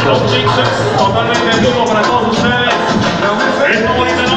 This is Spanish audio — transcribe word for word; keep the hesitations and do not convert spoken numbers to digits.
los mixes totalmente en vivo para todos ustedes. Esta bonita